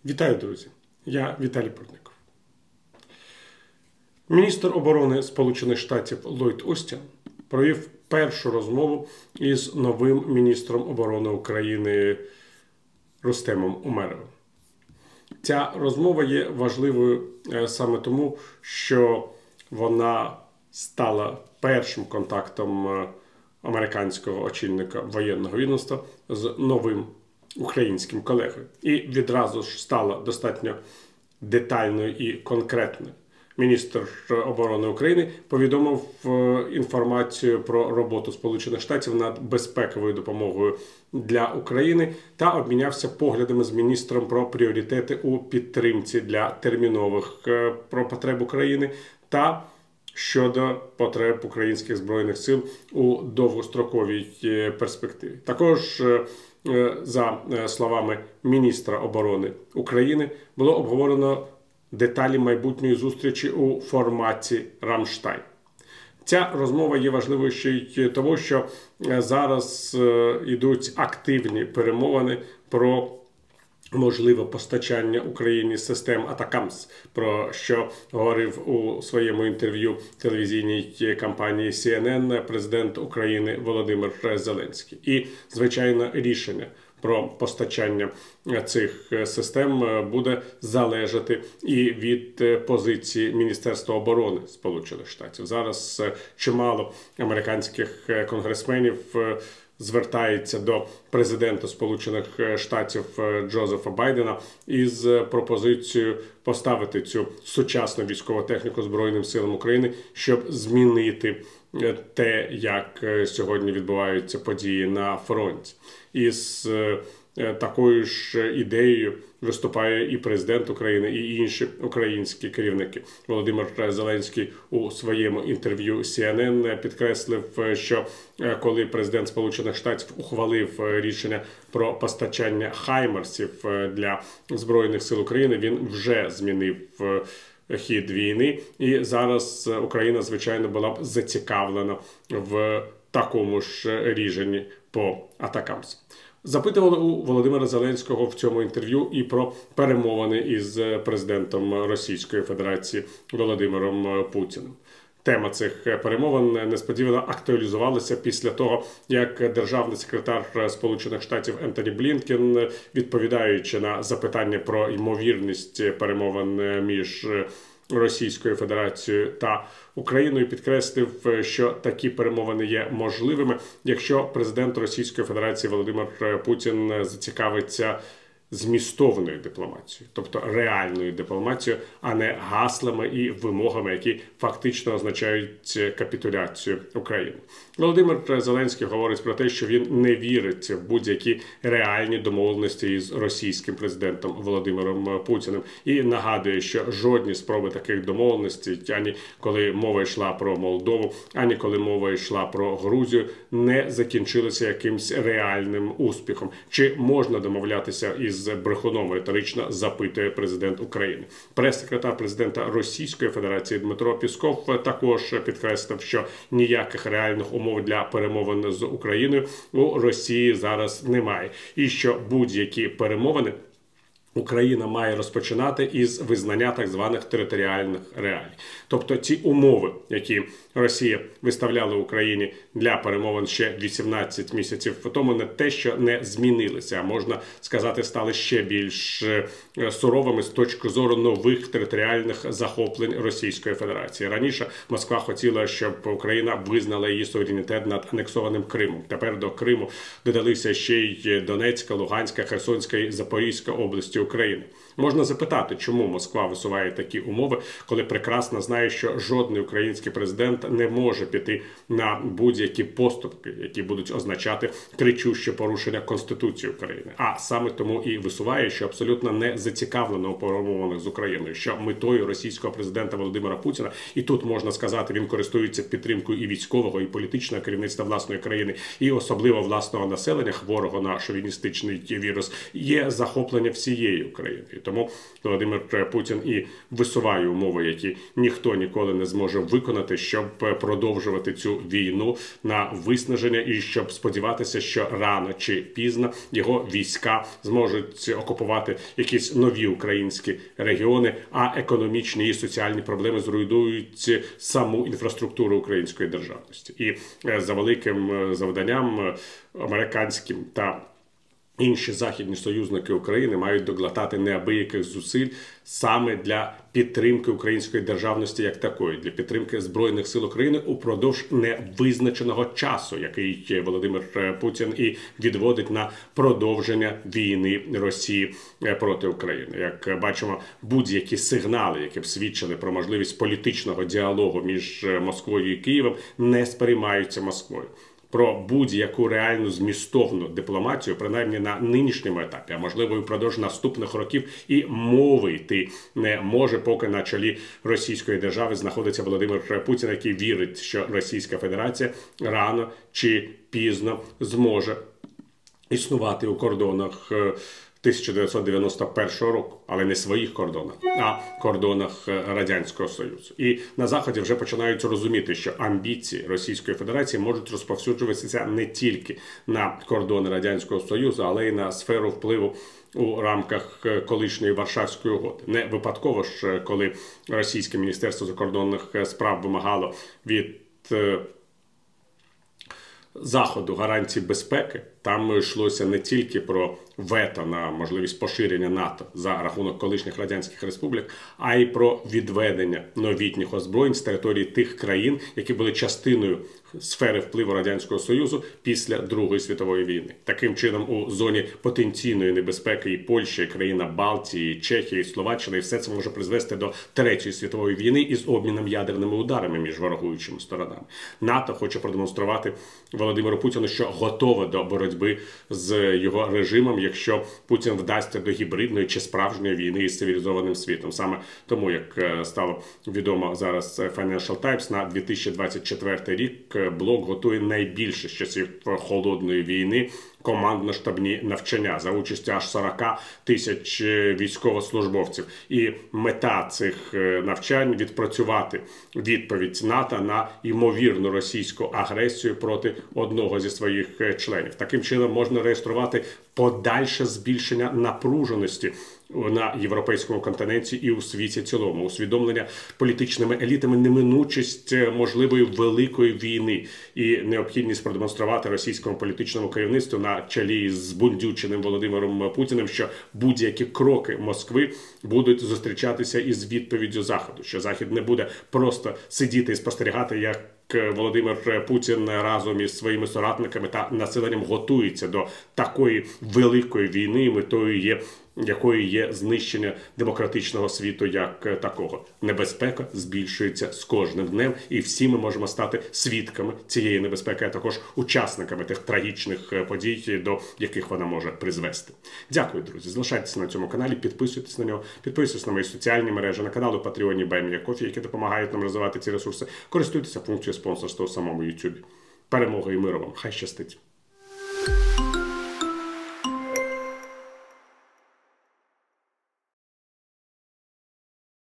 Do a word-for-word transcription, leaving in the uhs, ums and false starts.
Вітаю, друзі! Я Віталій Портников. Міністр оборони Сполучених Штатів Ллойд Остін провів першу розмову із новим міністром оборони України Рустемом Умеровим. Ця розмова є важливою саме тому, що вона стала першим контактом американського очільника воєнного відомства з новим українським колегою. І відразу ж стала достатньо детальною і конкретною. Міністр оборони України повідомив інформацію про роботу Сполучених Штатів над безпековою допомогою для України та обмінявся поглядами з міністром про пріоритети у підтримці для термінових про потреб України та щодо потреб українських Збройних сил у довгостроковій перспективі. Також, за словами міністра оборони України, було обговорено деталі майбутньої зустрічі у форматі «Рамштайн». Ця розмова є важливою ще й тому, що зараз йдуть активні перемовини про можливе постачання Україні систем «Атакамс», про що говорив у своєму інтерв'ю телевізійній компанії Сі Ен Ен президент України Володимир Зеленський. І, звичайно, рішення про постачання цих систем буде залежати і від позиції Міністерства оборони Сполучених Штатів. Зараз чимало американських конгресменів звертається до президента Сполучених Штатів Джозефа Байдена із пропозицією поставити цю сучасну військову техніку Збройним силам України, щоб змінити те, як сьогодні відбуваються події на фронті. Із такою ж ідеєю виступає і президент України, і інші українські керівники. Володимир Зеленський у своєму інтерв'ю Сі Ен Ен підкреслив, що коли президент Сполучених Штатів ухвалив рішення про постачання хаймерсів для Збройних сил України, він вже змінив хід війни, і зараз Україна, звичайно, була б зацікавлена в такому ж рішенні по «Атакамс». Запитували у Володимира Зеленського в цьому інтерв'ю і про перемовини із президентом Російської Федерації Володимиром Путіним. Тема цих перемовин несподівано актуалізувалася після того, як державний секретар Сполучених Штатів Ентоні Блінкен, відповідаючи на запитання про ймовірність перемовин між Російською Федерацією та Україною, підкреслив, що такі перемовини є можливими, якщо президент Російської Федерації Володимир Путін зацікавиться змістовною дипломатією, тобто реальною дипломатією, а не гаслами і вимогами, які фактично означають капітуляцію України. Володимир Зеленський говорить про те, що він не вірить в будь-які реальні домовленості із російським президентом Володимиром Путіним і нагадує, що жодні спроби таких домовленостей, ані коли мова йшла про Молдову, ані коли мова йшла про Грузію, не закінчилися якимсь реальним успіхом. Чи можна домовлятися із брехуном, риторично запитує президент України. Прес-секретар президента Російської Федерації Дмитро Пісков також підкреслив, що ніяких реальних умов для перемовин з Україною у Росії зараз немає. І що будь-які перемовини Україна має розпочинати із визнання так званих територіальних реалій. Тобто ті умови, які Росія виставляла Україні для перемовин ще вісімнадцять місяців тому, не те, що не змінилися, а можна сказати, стали ще більш суровими з точки зору нових територіальних захоплень Російської Федерації. Раніше Москва хотіла, щоб Україна визнала її суверенітет над анексованим Кримом. Тепер до Криму додалися ще й Донецька, Луганська, Херсонська і Запорізька області України. Можна запитати, чому Москва висуває такі умови, коли прекрасно знає, що жодний український президент не може піти на будь-які поступки, які будуть означати кричуще порушення Конституції України. А саме тому і висуває, що абсолютно не зацікавлено у перемовинах з Україною, що метою російського президента Володимира Путіна, і тут можна сказати, він користується підтримкою і військового, і політичного керівництва власної країни, і особливо власного населення, хворого на шовіністичний вірус, є захоплення всієї всією Україною. І тому Володимир Путін і висуває умови, які ніхто ніколи не зможе виконати, щоб продовжувати цю війну на виснаження і щоб сподіватися, що рано чи пізно його війська зможуть окупувати якісь нові українські регіони, а економічні і соціальні проблеми зруйнують саму інфраструктуру української державності. І за великим завданням американським та інші західні союзники України мають доглатати неабияких зусиль саме для підтримки української державності як такої, для підтримки Збройних сил України упродовж невизначеного часу, який Володимир Путін і відводить на продовження війни Росії проти України. Як бачимо, будь-які сигнали, які б свідчили про можливість політичного діалогу між Москвою і Києвом, не сприймаються Москвою. Про будь-яку реальну змістовну дипломатію, принаймні на нинішньому етапі, а можливо і впродовж наступних років, і мови йти не може, поки на чолі Російської держави знаходиться Володимир Путін, який вірить, що Російська Федерація рано чи пізно зможе існувати у кордонах тисяча дев'ятсот дев'яносто першого року, але не своїх кордонах, а кордонах Радянського Союзу. І на Заході вже починають розуміти, що амбіції Російської Федерації можуть розповсюджуватися не тільки на кордони Радянського Союзу, але й на сферу впливу у рамках колишньої Варшавської угоди. Не випадково ж, коли Російське Міністерство закордонних справ вимагало від Заходу гарантій безпеки, там йшлося не тільки про вето на можливість поширення НАТО за рахунок колишніх радянських республік, а й про відведення новітніх озброєнь з території тих країн, які були частиною сфери впливу Радянського Союзу після Другої світової війни. Таким чином, у зоні потенційної небезпеки і Польща, і країна Балтії, і Чехія, і Словаччина, і все це може призвести до Третьої світової війни із обміном ядерними ударами між ворогуючими сторонами. НАТО хоче продемонструвати Володимиру Путіну, що готове до боротьби з його режимом, якщо Путін вдасться до гібридної чи справжньої війни із цивілізованим світом. Саме тому, як стало відомо зараз Financial Times, на дві тисячі двадцять четвертий рік блок готує найбільше з часів Холодної війни командно-штабні навчання за участі аж сорок тисяч військовослужбовців. І мета цих навчань – відпрацювати відповідь НАТО на ймовірну російську агресію проти одного зі своїх членів. Таким чином можна реєструвати подальше збільшення напруженості на європейському континенті і у світі цілому. Усвідомлення політичними елітами неминучість можливої великої війни і необхідність продемонструвати російському політичному керівництву на чолі з бундюченим Володимиром Путіним, що будь-які кроки Москви будуть зустрічатися із відповіддю Заходу, що Захід не буде просто сидіти і спостерігати, як Володимир Путін разом із своїми соратниками та населенням готується до такої великої війни, метою є якою є знищення демократичного світу як такого. Небезпека збільшується з кожним днем, і всі ми можемо стати свідками цієї небезпеки, а також учасниками тих трагічних подій, до яких вона може призвести. Дякую, друзі. Залишайтеся на цьому каналі, підписуйтесь на нього, підписуйтесь на мої соціальні мережі, на канал у Патреоні Buy Me a Coffee, які допомагають нам розвивати ці ресурси. Користуйтеся функцією спонсорства у самому YouTube. Перемоги і миру вам. Хай щастить!